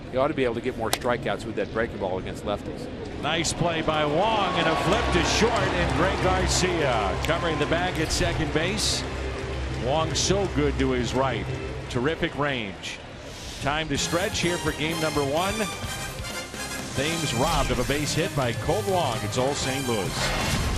He ought to be able to get more strikeouts with that breaking ball against lefties. Nice play by Wong, and a flip to short, and Greg Garcia covering the bag at second base. Wong so good to his right. Terrific range. Time to stretch here for game number 1. Thames robbed of a base hit by Kolten Wong. It's all St. Louis.